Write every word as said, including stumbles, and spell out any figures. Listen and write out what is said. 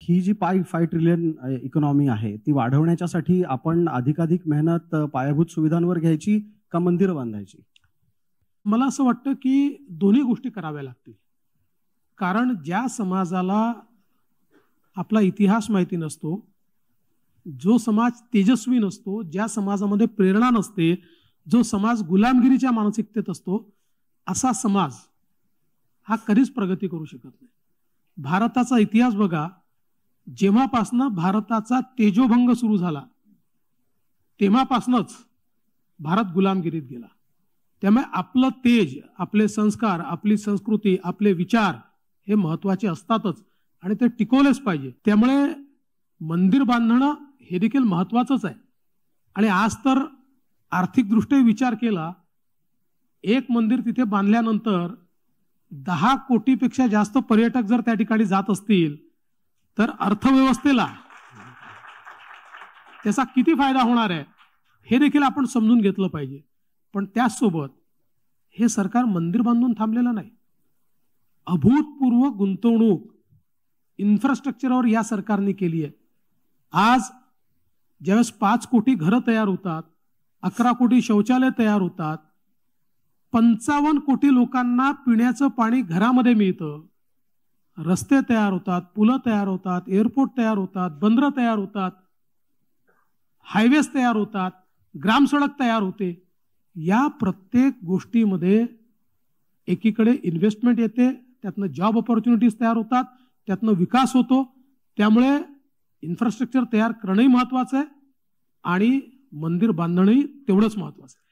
ही जी पाय five trillion economy आहे ती वाढवण्यासाठी आपण अधिकाधिक मेहनत पायाभूत सुविधांवर घ्यायची का मंदिरं बांधायची? मला असं वाटतं की दोन्ही गोष्टी कराव्या लागतील. कारण ज्या समाजाला आपला इतिहास माहिती नसतो, जो समाज तेजस्वी नसतो, ज्या समाजामध्ये प्रेरणा नसते, जो समाज गुलामगिरीच्या मानसिकतेत असतो, असा समाज हा कधीच प्रगती करू शकत नाही. भारताचा इतिहास बघा, जेव्हापासनं भारताचा तेजोभंग सुरू झाला तेव्हापासूनच भारत गुलामगिरीत गेला. त्यामुळे आपलं तेज, आपले संस्कार, आपली संस्कृती, आपले विचार हे महत्त्वाचे असतातच आणि ते टिकवलेच पाहिजे. त्यामुळे मंदिर बांधणं हे देखील महत्त्वाचंच आहे. आणि आज तर आर्थिकदृष्ट्या विचार केला, एक मंदिर तिथे बांधल्यानंतर दहा कोटीपेक्षा जास्त पर्यटक जर त्या ठिकाणी जात असतील तर अर्थव्यवस्थेला त्याचा किती फायदा होणार आहे हे देखील आपण समजून घेतलं पाहिजे. पण त्याचसोबत हे सरकार मंदिर बांधून थांबलेलं नाही. अभूतपूर्व गुंतवणूक इन्फ्रास्ट्रक्चरवर या सरकारने केली आहे. आज ज्यावेळेस पाच कोटी घरं तयार होतात, अकरा कोटी शौचालय तयार होतात, पंचावन्न कोटी लोकांना पिण्याचं पाणी घरामध्ये मिळतं, रस्ते तयार होतात, पुलं तयार होतात, एअरपोर्ट तयार होतात, बंदरं तयार होतात, हायवेज तयार होतात, ग्रामसडक तयार होते. या प्रत्येक गोष्टीमध्ये एकीकडे इन्व्हेस्टमेंट येते, त्यातनं जॉब ऑपॉर्च्युनिटीज तयार होतात, त्यातनं विकास होतो. त्यामुळे इन्फ्रास्ट्रक्चर तयार करणंही महत्त्वाचं आहे आणि मंदिर बांधणंही तेवढंच महत्त्वाचं आहे.